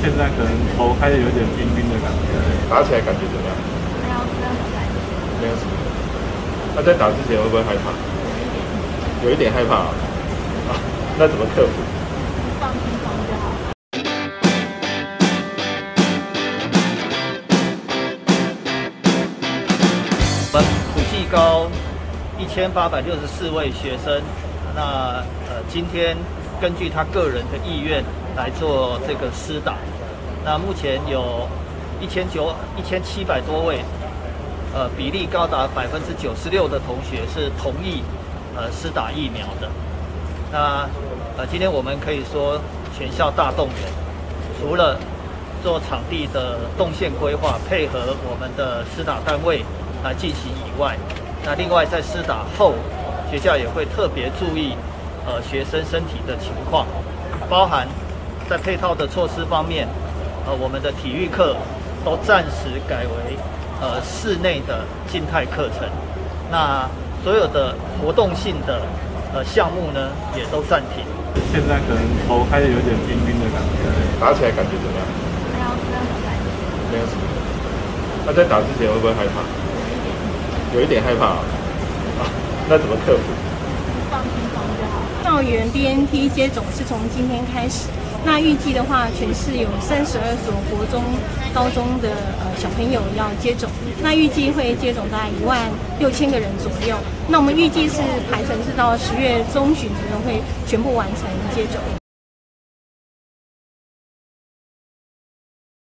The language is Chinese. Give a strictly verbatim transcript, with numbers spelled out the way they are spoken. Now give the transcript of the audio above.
现在可能头开始有点冰冰的感觉。 打起来感觉怎么样？ 没有没有什么感觉。 没有什么。那在打之前会不会害怕？有一点害怕啊。啊，那怎么克服？ 放轻松就好。 我们普技高一千八百六十四位学生，那呃今天根据他个人的意愿来做这个施打。那目前有一千九一千七百多位，呃比例高达百分之九十六的同学是同意呃施打疫苗的。那呃今天我们可以说全校大动员，除了做场地的动线规划，配合我们的施打单位来进行以外，那另外在施打后，学校也会特别注意呃学生身体的情况，包含在配套的措施方面，呃我们的体育课都暂时改为呃室内的静态课程，那所有的活动性的呃项目呢也都暂停。 现在可能头开始有点冰冰的感觉。 打起来感觉怎么样？ 没有没有什么感觉。 没有什么。那在打之前会不会害怕？有一点害怕啊。啊，那怎么克服？ 放轻松就好。 校园 B N T 接种是从今天开始，那预计的话，全市有三十二所国中、高中的呃小朋友要接种，那预计会接种大概一万六千个人左右。那我们预计是排程是到十月中旬左右会全部完成接种。